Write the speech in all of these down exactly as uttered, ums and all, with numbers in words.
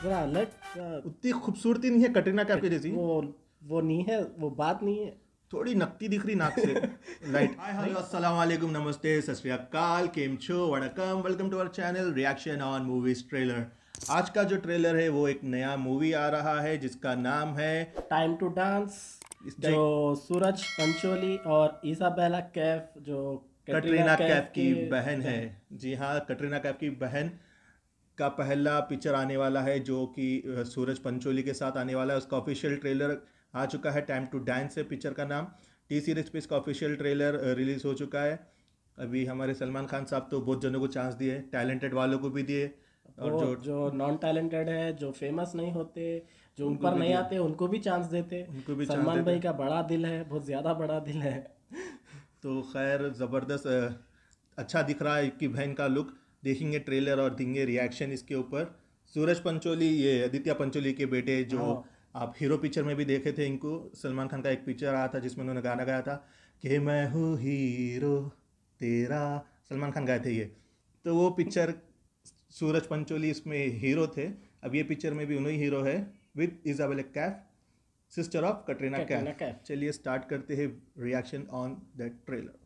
जरा अलग। उतनी खूबसूरती नहीं है कटरीना कैफ के जैसी। वो वो नहीं है, वो बात नहीं है। थोड़ी नकती दिख रही नाक से। लाइट। हाय हेलो अस्सलाम वालेकुम नमस्ते सत श्री अकाल केम छो वड़कम welcome to our channel reaction on movies trailer. आज का जो ट्रेलर है वो एक नया मूवी आ रहा है जिसका नाम है टाइम टू डांस, इसका जो सूरज पंचोली और इसाबेला कैफ जो कटरीना कैफ की के बहन है। जी हाँ, कटरीना कैफ की बहन का पहला पिक्चर आने वाला है जो कि अ, सूरज पंचोली के साथ आने वाला है। उसका ऑफिशियल ट्रेलर आ चुका है। टाइम टू डांस है पिक्चर का नाम। टी सीरीज पे इसका ऑफिशियल ट्रेलर रिलीज हो चुका है। अभी हमारे सलमान खान साहब तो बहुत जनों को चांस दिए, टैलेंटेड वालों को भी दिए और वो जो जो नॉन टैलेंटेड है, जो फेमस नहीं होते, जो उनको ऊपर भी नहीं दिए, आते, उनको भी चांस देते। उनको भी चांस सलमान देते। भाई का बड़ा दिल है, बहुत ज़्यादा बड़ा दिल है। तो खैर ज़बरदस्त अ, अच्छा दिख रहा है कि बहन का लुक। देखेंगे ट्रेलर और देंगे रिएक्शन इसके ऊपर। सूरज पंचोली ये आदित्य पंचोली के बेटे जो हाँ। आप हीरो पिक्चर में भी देखे थे इनको। सलमान खान का एक पिक्चर आया था जिसमें उन्होंने गाना गाया था कि मैं हूँ हीरो तेरा, सलमान खान गाए थे ये। तो वो पिक्चर सूरज पंचोली इसमें हीरो थे। अब ये पिक्चर में भी उन्हीं हीरो है with Isabella Kaif, sister of Katrina Katrina Kaif. Kaif. चलिए स्टार्ट करते हैं रिएक्शन ऑन दैट ट्रेलर।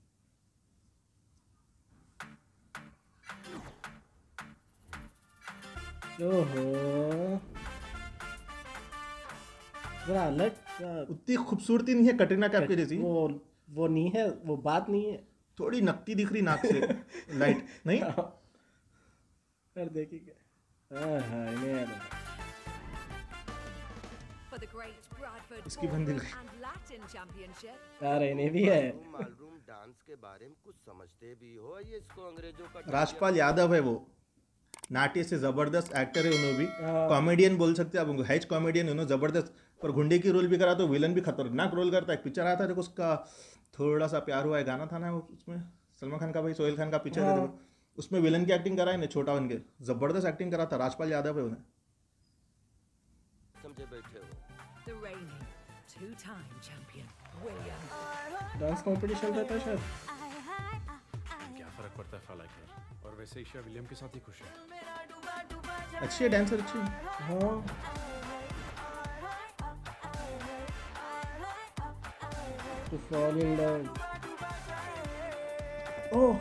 ओहो, जरा अलग। उतनी खूबसूरती नहीं है कटरीना कैफ के जैसी। वो वो नहीं है, वो बात नहीं है। थोड़ी नकती दिख रही नाक से। लाइट नहीं। फिर देखिए। हाँ हाँ, इन्हें याद है। For the great Bradford इसकी बंदी Ballroom लगी। and Latin Championship. अरे इन्हें भी है। मालूम मालूम डांस के बारे में कुछ समझते भी हो। ये इसको अंग्रेजों का राजपाल यादव है वो, नाट्य से जबरदस्त एक्टर है। उन्होंने भी हाँ। कॉमेडियन बोल सकते हैं आप उनको, हैच कॉमेडियन उन्होंने जबरदस्त। पर गुंडे की रोल भी करा तो विलन भी खतरनाक रोल करता है। एक पिक्चर आया था देखो उसका, थोड़ा सा प्यार हुआ है गाना था ना वो, उसमें सलमान खान का भाई सोहेल खान का पिक्चर है हाँ। देखो, उसमें विलन की एक्टिंग करा है ना, छोटा बन के जबरदस्त एक्टिंग करा था। राजपाल यादव है उन्हें। समझे बैठे हो। The reigning two-time champion, William. Dance competition रहता है शायद। क्या फर्क पड़ता है फाला के, और वैसे ईशा विलियम के साथ ही खुश है। अच्छी है डांसर, अच्छी है। हाँ। To fall in love. Oh,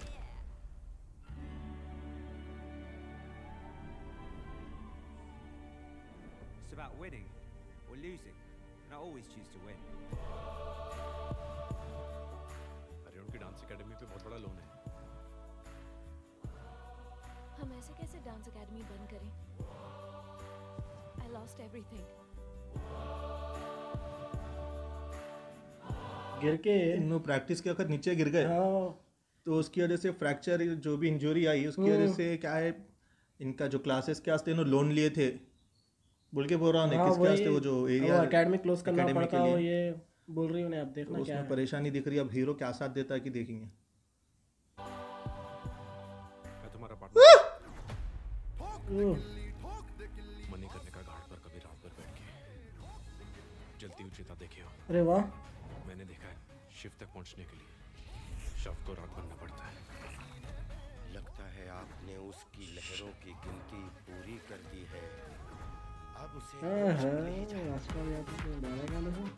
It's about winning or losing, and I always choose to win. अरे उनकी डांस एकेडमी पे बहुत बड़ा लोन है। हम ऐसे कैसे डांस एकेडमी बंद करें? I lost everything. गिर के। इन्होंने प्रैक्टिस के वक्त नीचे गिर गए हाँ। तो उसकी वजह से फ्रैक्चर, जो भी इंजरी आई उसकी वजह से क्या है, इनका जो क्लासेस के वास्ते इन्होंने लोन लिए थे बोल के बोल रहा हूँ, हाँ, किसके वही, वास्ते, वो जो एरिया एकेडमी क्लोज करना academy पड़ता के है, वो लिए। ये बोल रही हूँ आप देखना तो क्या उसमें है। परेशानी दिख रही है। अब हीरो क्या साथ देता है कि देखेंगे। मैं तुम्हारा पार्टनर ओह, मनी करने का घाट पर कभी रात भर बैठ के जलती हुई चिता देखे हो। अरे वाह। मैंने देखा है शिव तक पहुंचने के लिए शव को रात बनना पड़ता है। लगता है आपने उसकी लहरों की गिनती पूरी कर दी है। अब उसे हाँ कुछ हाँ, ले जाए। राजपाल यादव के गाने गाने हैं।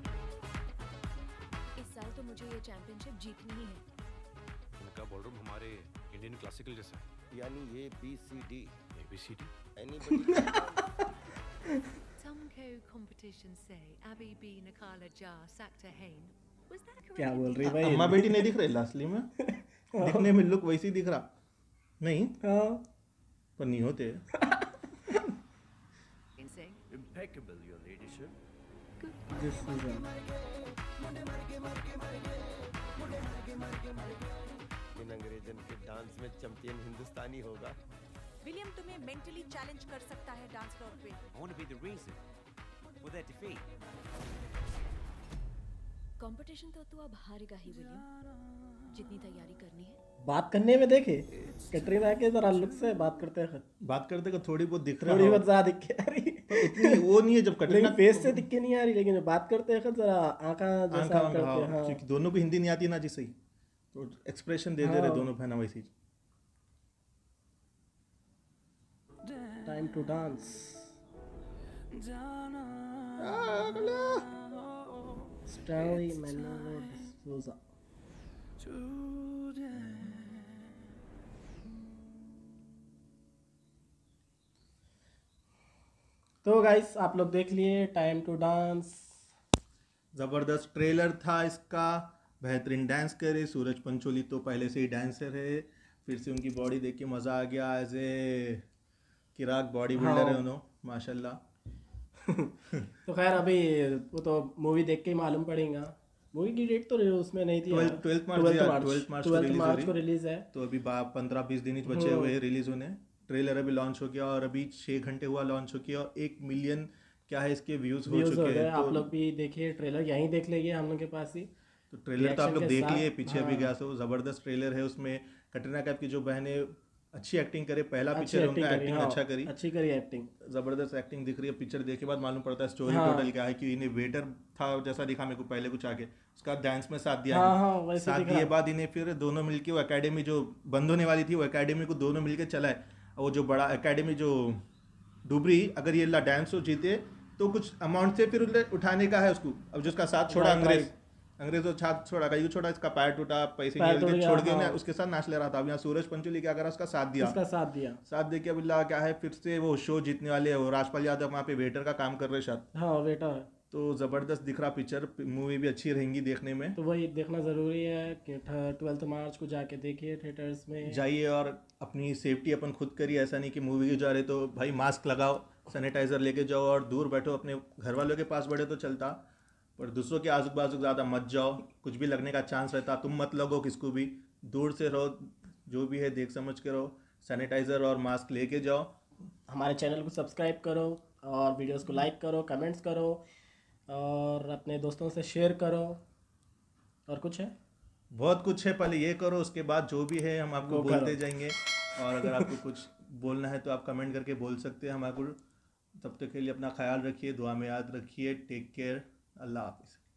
इस साल तो मुझे ये चैंपियनशिप जीतनी ही है। उनका बॉलरूम हमारे इंडियन क्लासिकल जैसा है। यानी ये B C D ABCD. Anybody. Some co-competitions say Abby B. Nakala Jar sacked a Hain. Was that correct? क्या बोल रही भाई? अम्मा बेटी नहीं दिख रही असली में। दिखने में लुक वैसी दिख रहा नहीं, हाँ। पर नहीं होते। Sing. Impeccable, your ladyship. This is a- इन अंग्रेजन के डांस में चैंपियन हिंदुस्तानी होगा। विलियम तुम्हें मेंटली चैलेंज कर सकता है डांस फ्लोर पे। I want to be the reason for their defeat. Competition तो तू अब हारेगा ही विलियम, जितनी तैयारी करनी है। बात करने में देखे कैटरीना के जरा लुक से बात करते हैं, बात करते का थोड़ी बहुत दिख रहा थोड़ी हो। बहुत ज्यादा दिख के आ रही, पर इतनी वो नहीं है जब कटरीना लेकिन फेस से दिख के नहीं आ रही, लेकिन जब बात करते हैं जरा आंखा जैसा आंखा करते हाँ, हैं। हाँ। क्योंकि दोनों को हिंदी नहीं आती ना जी सही, तो एक्सप्रेशन दे दे रहे हाँ। दोनों बहना वैसी। Time time to dance. स्टाइली मेनोर डिसूजा। तो गाइस आप लोग देख लिए टाइम टू डांस। ज़बरदस्त ट्रेलर था इसका, बेहतरीन डांस करे। सूरज पंचोली तो पहले से ही डांसर है, फिर से उनकी बॉडी देख के मज़ा आ गया। एज ए किराक बॉडी बिल्डर हाँ। है उन्होंने, माशाल्लाह। तो खैर अभी वो तो मूवी देख के ही मालूम पड़ेगा। मूवी की डेट तो उसमें नहीं थी। Twelfth twelfth March twelfth March twelfth March को रिलीज है। तो अभी पंद्रह बीस दिन ही बचे हुए रिलीज होने। ट्रेलर अभी लॉन्च हो गया और अभी छः घंटे हुआ लॉन्च हो गया और एक मिलियन क्या है इसके व्यूज़ हो व्यूज हो चुके गए। हैं। आप तो लोग भी देखिए ट्रेलर, यहीं देख लीजिए हम लोग के पास ही। तो ट्रेलर तो आप reaction लोग के देख साथ, लिए, पीछे अभी हाँ। गया सो ज़बरदस्त ट्रेलर है। उसमें कटरीना कैफ की जो बहनें अच्छी एक्टिंग करे, पहला अच्छी पिक्चर है एक्टिंग उनका, करी, एक्टिंग हाँ, अच्छा करी, अच्छी करी एक्टिंग। ज़बरदस्त एक्टिंग दिख रही है। पिक्चर देखे बाद मालूम पड़ता है स्टोरी हाँ। टोटल क्या है, कि इन्हें वेटर था जैसा दिखा मेरे को पहले कुछ आगे, उसका डांस में साथ दिया हाँ, इन्हें। हाँ, वैसे साथ दिख दिए रहा। बाद इन्हें फिर दोनों मिलके वो एकेडमी जो बंद होने वाली थी वो एकेडमी को दोनों मिलके चलाए। और वो जो बड़ा एकेडमी जो डुबरी, अगर ये ला डांस हो जीते तो कुछ अमाउंट से फिर उन्हें उठाने का है उसको। अब जिसका साथ छोड़ा Right, अंग्रेज, right. अंग्रेज तो साथ छोड़ा, कहीं छोड़ा, इसका पैर टूटा, पैसे पैर नहीं टूट मिलते, गया, छोड़ के हाँ। ना उसके साथ नाच ले रहा था। अब यहाँ सूरज पंचोली क्या करा, उसका साथ दिया। उसका साथ दिया। साथ दे के अब अल्लाह क्या है, फिर से वो शो जीतने वाले हैं। वो राजपाल यादव वहाँ पे वेटर का काम कर रहे शायद। हाँ बेटा है। तो ज़बरदस्त दिख रहा पिक्चर, मूवी भी अच्छी रहेंगी देखने में। तो वही देखना ज़रूरी है कि ट्वेल्थ मार्च को जाके देखिए थिएटर्स में जाइए और अपनी सेफ्टी अपन खुद करिए। ऐसा नहीं कि मूवी के जा रहे तो भाई मास्क लगाओ, सैनिटाइज़र लेके जाओ और दूर बैठो। अपने घर वालों के पास बैठे तो चलता, पर दूसरों के आजू बाजू ज़्यादा मत जाओ, कुछ भी लगने का चांस रहता। तुम मत लगो किसको भी, दूर से रहो, जो भी है देख समझ के रहो। सैनिटाइज़र और मास्क लेके जाओ। हमारे चैनल को सब्सक्राइब करो और वीडियोस को लाइक करो, कमेंट्स करो और अपने दोस्तों से शेयर करो। और कुछ है? बहुत कुछ है, पहले ये करो, उसके बाद जो भी है हम आपको वो बोलते करो। जाएंगे। और अगर आपको कुछ बोलना है तो आप कमेंट करके बोल सकते हैं हमारे को। तब तक के लिए अपना ख्याल रखिए, दुआ में याद रखिए। टेक केयर, अल्लाह हाफिज़।